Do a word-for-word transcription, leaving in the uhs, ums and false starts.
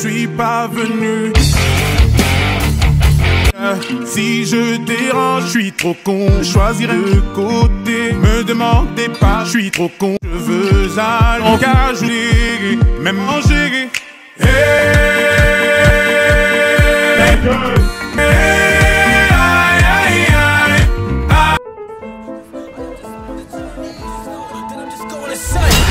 suis pas venu. Si je dérange, je suis trop con. Je choisirai le côté. Me demandez pas, je suis trop con. Je veux aller cajoler, même manger. Hey, hey. Sun.